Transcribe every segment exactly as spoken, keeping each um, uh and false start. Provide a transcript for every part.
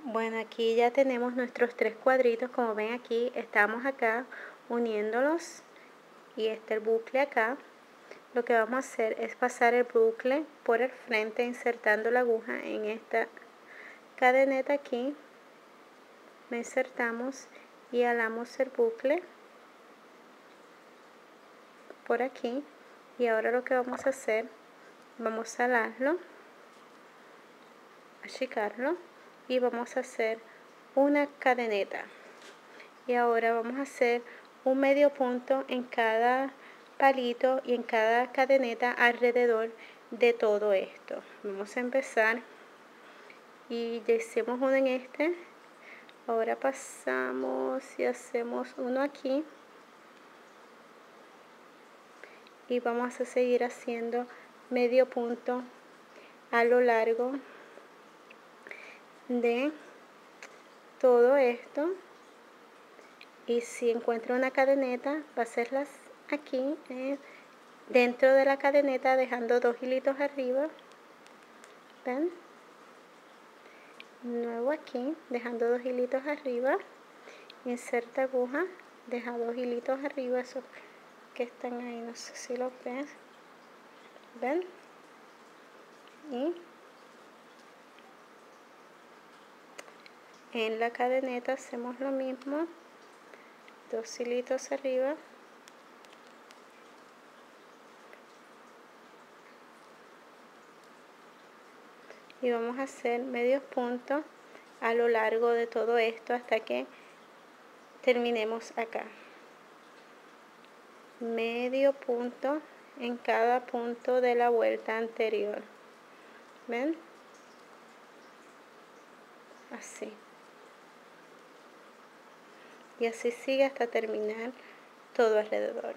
Bueno, aquí ya tenemos nuestros tres cuadritos. Como ven, aquí estamos acá uniéndolos y este el bucle acá. Lo que vamos a hacer es pasar el bucle por el frente insertando la aguja en esta cadeneta aquí. Lo insertamos y alamos el bucle por aquí. Y ahora lo que vamos a hacer, vamos a alarlo, achicarlo y vamos a hacer una cadeneta. Y ahora vamos a hacer un medio punto en cada palito y en cada cadeneta alrededor de todo esto. Vamos a empezar y ya hicimos uno en este. Ahora pasamos y hacemos uno aquí y vamos a seguir haciendo medio punto a lo largo de todo esto. Y si encuentro una cadeneta, va a hacerlas aquí eh, dentro de la cadeneta, dejando dos hilitos arriba. ¿Ven? Nuevo aquí, dejando dos hilitos arriba. Inserta aguja, deja dos hilitos arriba, esos que están ahí, no sé si los ven. ¿Ven? Y en la cadeneta hacemos lo mismo, dos hilitos arriba. Y vamos a hacer medios puntos a lo largo de todo esto hasta que terminemos acá. Medio punto en cada punto de la vuelta anterior. ¿Ven? Así. Y así sigue hasta terminar todo alrededor.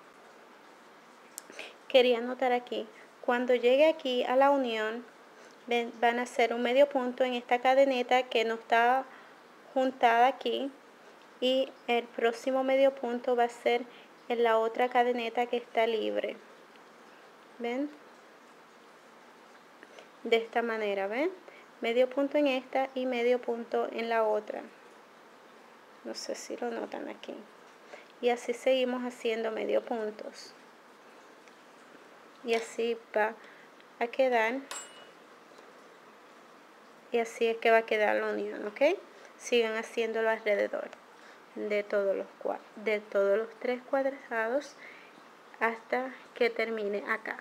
Quería anotar aquí, cuando llegue aquí a la unión, ven, van a hacer un medio punto en esta cadeneta que no está juntada aquí. Y el próximo medio punto va a ser en la otra cadeneta que está libre. ¿Ven? De esta manera, ¿ven? Medio punto en esta y medio punto en la otra. No sé si lo notan aquí. Y así seguimos haciendo medio puntos. Y así va a quedar. Y así es que va a quedar la unión, ¿ok? Sigan haciéndolo alrededor de todos los, de todos los tres cuadrados hasta que termine acá.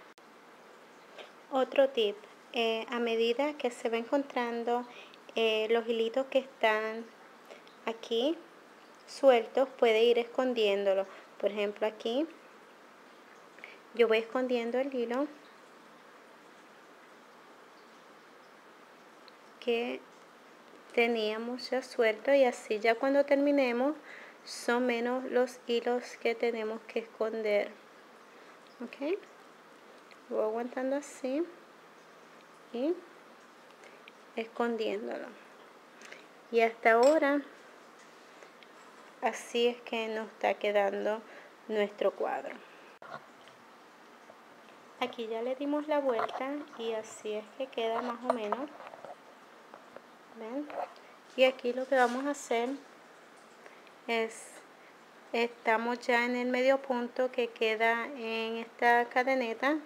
Otro tip, eh, a medida que se va encontrando eh, los hilitos que están aquí sueltos, puede ir escondiéndolo. Por ejemplo, aquí yo voy escondiendo el hilo que teníamos ya suelto, y así ya cuando terminemos son menos los hilos que tenemos que esconder. Ok, voy aguantando así y escondiéndolo. Y hasta ahora así es que nos está quedando nuestro cuadro. Aquí ya le dimos la vuelta y así es que queda más o menos. ¿Ven? Y aquí lo que vamos a hacer es, estamos ya en el medio punto que queda en esta cadeneta.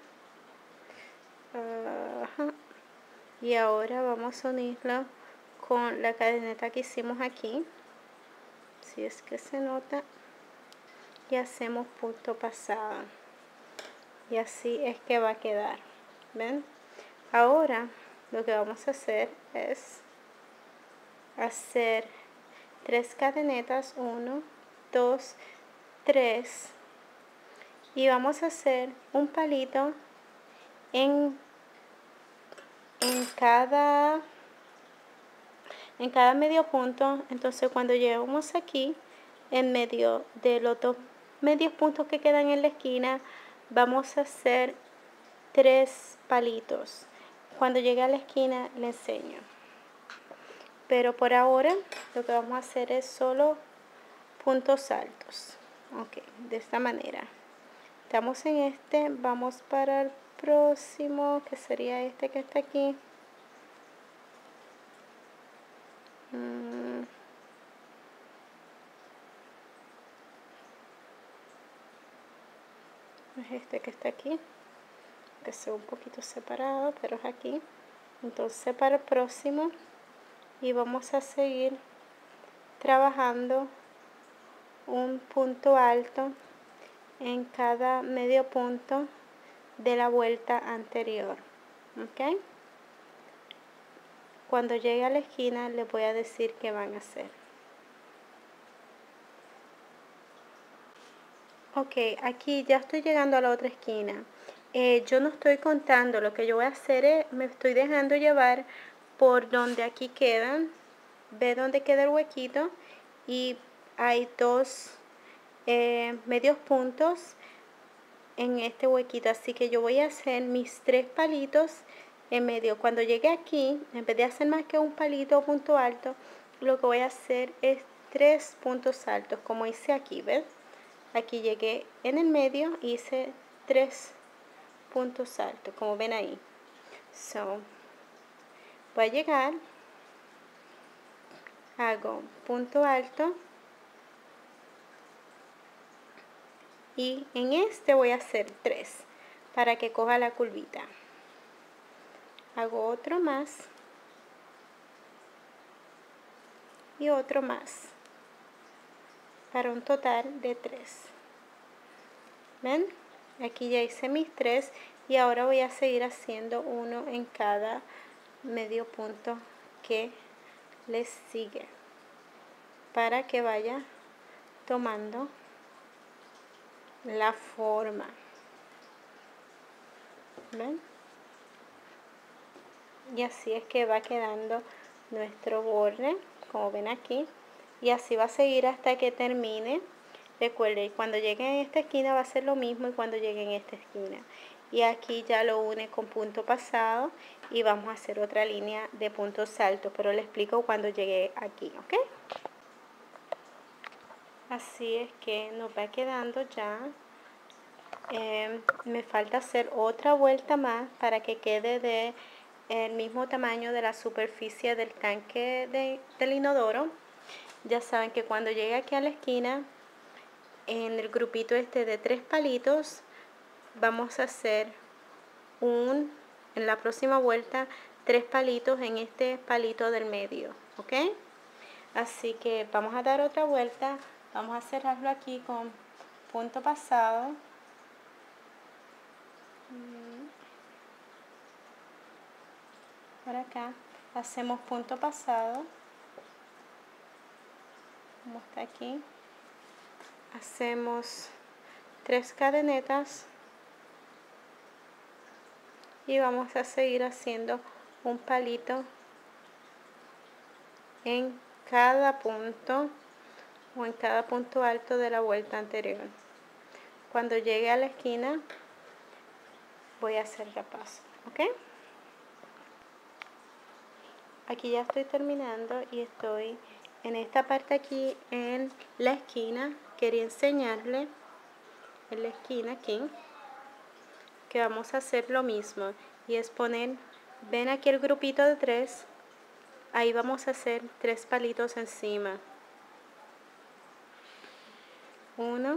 Uh-huh. Y ahora vamos a unirlo con la cadeneta que hicimos aquí. Si es que se nota. Y hacemos punto pasado. Y así es que va a quedar. ¿Ven? Ahora lo que vamos a hacer es hacer tres cadenetas, uno, dos, tres, y vamos a hacer un palito en, en cada en cada medio punto. Entonces cuando lleguemos aquí en medio de los dos medios puntos que quedan en la esquina, vamos a hacer tres palitos. Cuando llegue a la esquina le enseño. Pero por ahora lo que vamos a hacer es solo puntos altos. Ok, de esta manera. Estamos en este, vamos para el próximo, que sería este que está aquí. es este que está aquí, que sea un poquito separado, pero es aquí. Entonces para el próximo, y vamos a seguir trabajando un punto alto en cada medio punto de la vuelta anterior, ¿ok? Cuando llegue a la esquina les voy a decir qué van a hacer. Ok, aquí ya estoy llegando a la otra esquina. Eh, yo no estoy contando, lo que yo voy a hacer es, me estoy dejando llevar por donde aquí quedan. Ve donde queda el huequito y hay dos eh, medios puntos en este huequito, así que yo voy a hacer mis tres palitos en medio. Cuando llegue aquí, en vez de hacer más que un palito o punto alto, lo que voy a hacer es tres puntos altos, como hice aquí, ¿ves? Aquí llegué en el medio y hice tres puntos altos, como ven ahí. So, voy a llegar, hago punto alto y en este voy a hacer tres para que coja la curvita. Hago otro más y otro más para un total de tres. ¿Ven? Aquí ya hice mis tres y ahora voy a seguir haciendo uno en cada medio punto que les sigue para que vaya tomando la forma. ¿Ven? Y así es que va quedando nuestro borde, como ven aquí, y así va a seguir hasta que termine. Recuerden, cuando llegue en esta esquina va a ser lo mismo y cuando llegue en esta esquina. Y aquí ya lo une con punto pasado y vamos a hacer otra línea de puntos altos, pero le explico cuando llegue aquí, ¿ok? Así es que nos va quedando ya. Eh, me falta hacer otra vuelta más para que quede de el mismo tamaño de la superficie del tanque de, del inodoro. Ya saben que cuando llegue aquí a la esquina, en el grupito este de tres palitos, vamos a hacer un, en la próxima vuelta, tres palitos en este palito del medio, ¿ok? Así que vamos a dar otra vuelta, vamos a cerrarlo aquí con punto pasado. Por acá hacemos punto pasado, como está aquí, hacemos tres cadenetas y vamos a seguir haciendo un palito en cada punto o en cada punto alto de la vuelta anterior. Cuando llegue a la esquina voy a hacer repaso, ¿ok? Aquí ya estoy terminando y estoy en esta parte aquí en la esquina. Quería enseñarle en la esquina aquí que vamos a hacer lo mismo y es poner, ven aquí el grupito de tres, ahí vamos a hacer tres palitos encima. Uno,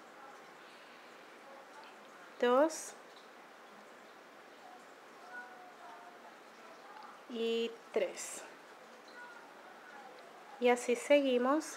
dos y tres. Y así seguimos.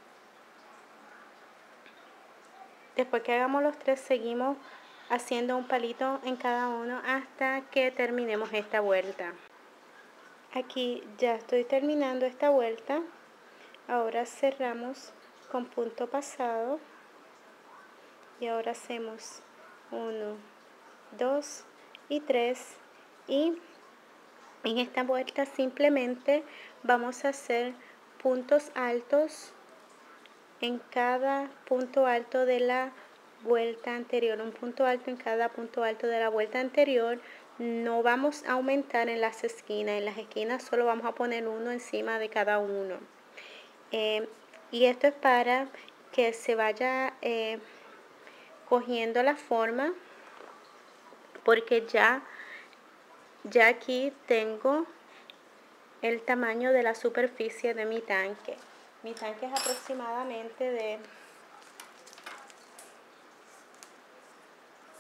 Después que hagamos los tres, seguimos haciendo un palito en cada uno hasta que terminemos esta vuelta. Aquí ya estoy terminando esta vuelta. Ahora cerramos con punto pasado. Y ahora hacemos uno, dos y tres. Y en esta vuelta simplemente vamos a hacer puntos altos en cada punto alto de la vuelta anterior, un punto alto en cada punto alto de la vuelta anterior. No vamos a aumentar en las esquinas, en las esquinas solo vamos a poner uno encima de cada uno. Eh, y esto es para que se vaya eh, cogiendo la forma, porque ya, ya aquí tengo el tamaño de la superficie de mi tanque. Mi tanque es aproximadamente de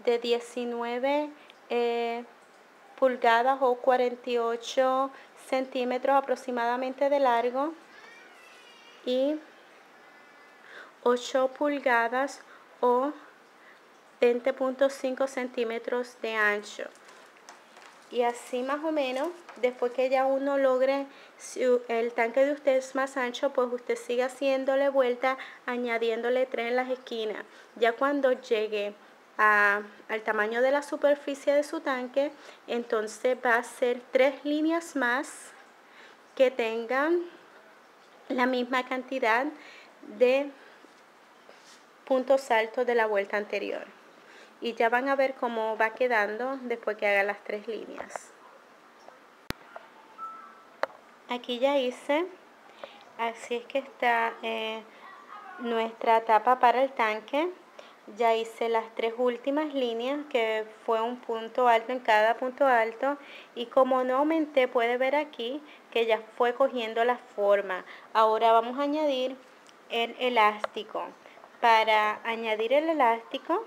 de diecinueve eh, pulgadas o cuarenta y ocho centímetros aproximadamente de largo y ocho pulgadas o veinte punto cinco centímetros de ancho. Y así más o menos, después que ya uno logre, si el tanque de usted es más ancho, pues usted sigue haciéndole vuelta, añadiéndole tres en las esquinas. Ya cuando llegue a, al tamaño de la superficie de su tanque, entonces va a hacer tres líneas más que tengan la misma cantidad de puntos altos de la vuelta anterior. Y ya van a ver cómo va quedando después que haga las tres líneas. Aquí ya hice, así es que está eh, nuestra tapa para el tanque. Ya hice las tres últimas líneas, que fue un punto alto en cada punto alto. Y como no aumenté, puede ver aquí que ya fue cogiendo la forma. Ahora vamos a añadir el elástico. Para añadir el elástico,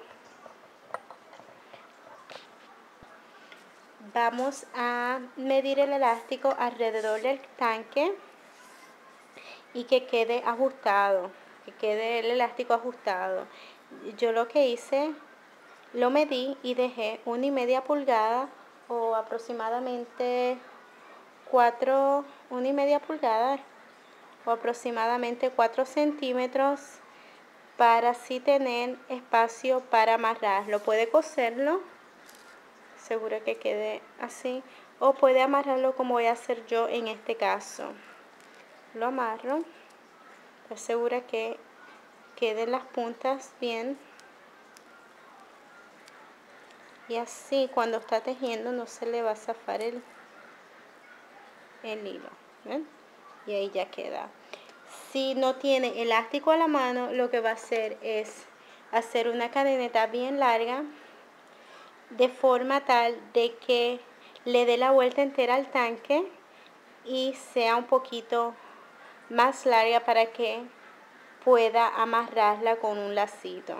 vamos a medir el elástico alrededor del tanque y que quede ajustado, que quede el elástico ajustado. Yo lo que hice, lo medí y dejé una y media pulgada o aproximadamente cuatro, una y media pulgada o aproximadamente cuatro centímetros para así tener espacio para amarrarlo. Puede coserlo, seguro que quede así, o puede amarrarlo como voy a hacer yo en este caso. Lo amarro, estoy segura que queden las puntas bien, y así cuando está tejiendo no se le va a zafar el, el hilo. ¿Ven? Y ahí ya queda. Si no tiene elástico a la mano, lo que va a hacer es hacer una cadeneta bien larga, de forma tal de que le dé la vuelta entera al tanque y sea un poquito más larga para que pueda amarrarla con un lacito.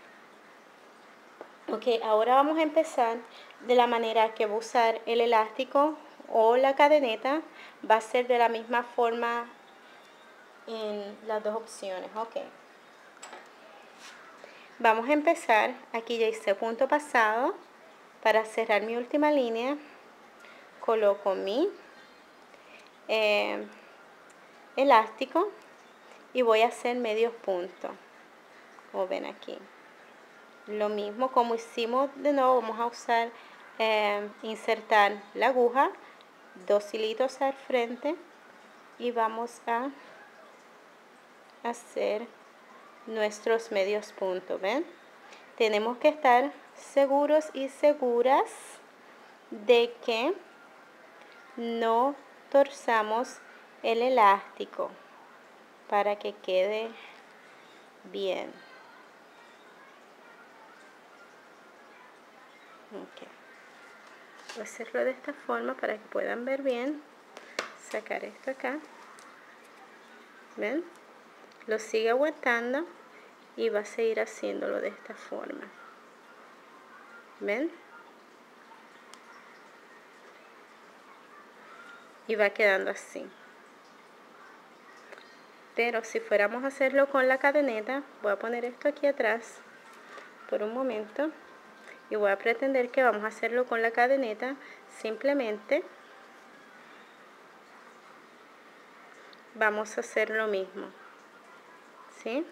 Ok, ahora vamos a empezar de la manera que voy a usar el elástico o la cadeneta. Va a ser de la misma forma en las dos opciones. Ok, vamos a empezar. Aquí ya hice punto pasado. Para cerrar mi última línea, coloco mi eh, elástico y voy a hacer medios puntos, como ven aquí. Lo mismo como hicimos de nuevo, vamos a usar, eh, insertar la aguja, dos hilitos al frente y vamos a hacer nuestros medios puntos. ¿Ven? Tenemos que estar seguros y seguras de que no torzamos el elástico para que quede bien. Okay. Voy a hacerlo de esta forma para que puedan ver bien. Sacar esto acá. ¿Ven? Lo sigue aguantando y va a seguir haciéndolo de esta forma. ¿Ven? Y va quedando así. Pero si fuéramos a hacerlo con la cadeneta, voy a poner esto aquí atrás por un momento y voy a pretender que vamos a hacerlo con la cadeneta. Simplemente vamos a hacer lo mismo, ¿sí?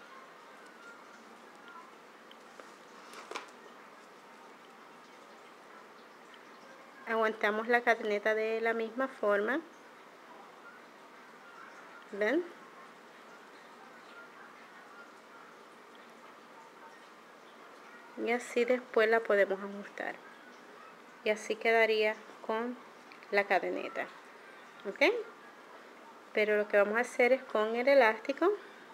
Aguantamos la cadeneta de la misma forma. ¿Ven? Y así después la podemos ajustar. Y así quedaría con la cadeneta. ¿Ok? Pero lo que vamos a hacer es con el elástico.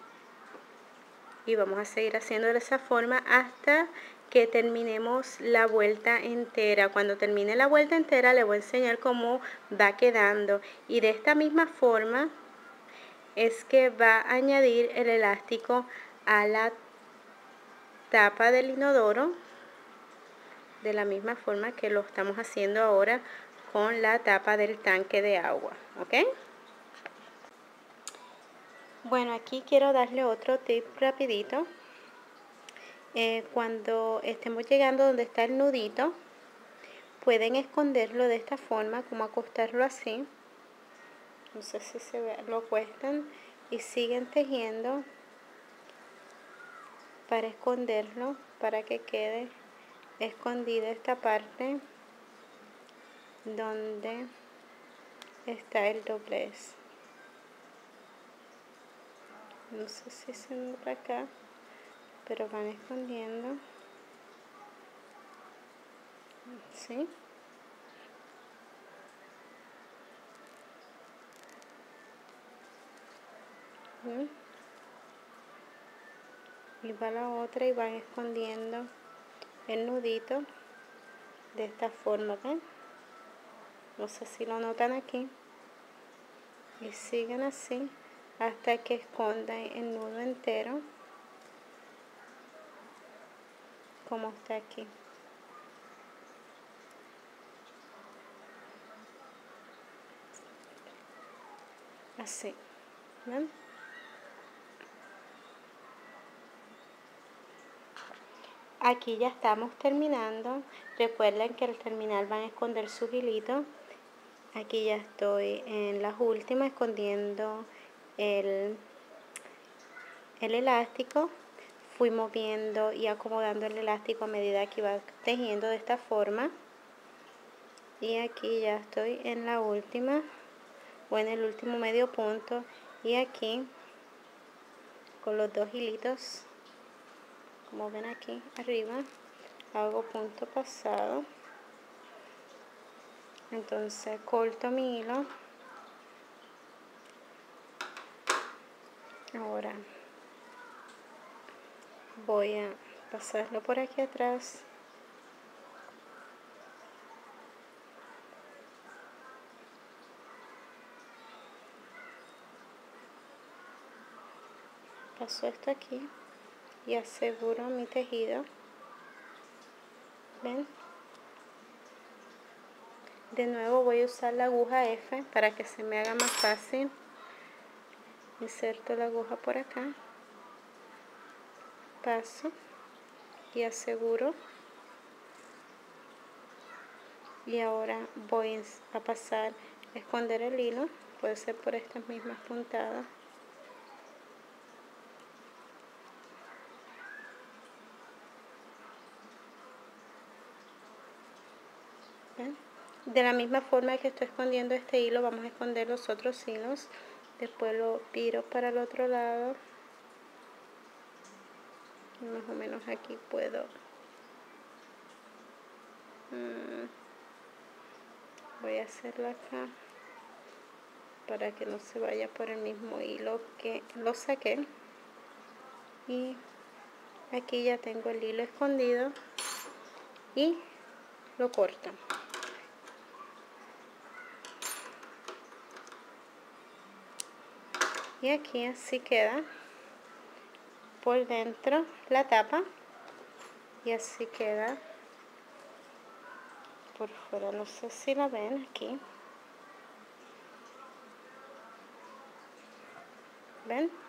Y vamos a seguir haciendo de esa forma hasta que terminemos la vuelta entera. Cuando termine la vuelta entera les voy a enseñar cómo va quedando. Y de esta misma forma es que va a añadir el elástico a la tapa del inodoro. de la misma forma que lo estamos haciendo ahora con la tapa del tanque de agua, ¿ok? Bueno, aquí quiero darle otro tip rapidito. Eh, cuando estemos llegando donde está el nudito, pueden esconderlo de esta forma, como acostarlo así. No sé si se ve, lo acuestan y siguen tejiendo para esconderlo, para que quede escondida esta parte donde está el doblez. No sé si se nota acá, pero van escondiendo, ¿sí? ¿Mm? Y va la otra y van escondiendo el nudito de esta forma, ¿ven? No sé si lo notan aquí. Y siguen así hasta que escondan el nudo entero, como está aquí. Así, ¿ven? Aquí ya estamos terminando. Recuerden que al terminar van a esconder sus hilitos. Aquí ya estoy en las últimas escondiendo el, el elástico. Fui moviendo y acomodando el elástico a medida que iba tejiendo de esta forma. Y aquí ya estoy en la última, o en el último medio punto. Y aquí con los dos hilitos, como ven aquí arriba, hago punto pasado. Entonces corto mi hilo. Ahora voy a pasarlo por aquí atrás. Paso esto aquí y aseguro mi tejido. ¿Ven? De nuevo voy a usar la aguja F para que se me haga más fácil. Inserto la aguja por acá. Paso y aseguro. Y ahora voy a pasar a esconder el hilo. Puede ser por estas mismas puntadas. ¿Ven? De la misma forma que estoy escondiendo este hilo, vamos a esconder los otros hilos. Después lo viro para el otro lado. Más o menos aquí puedo. Hmm. Voy a hacerlo acá para que no se vaya por el mismo hilo que lo saqué. Y aquí ya tengo el hilo escondido y lo corto. Y aquí así queda por dentro la tapa y así queda por fuera. No sé si la ven aquí. ¿Ven?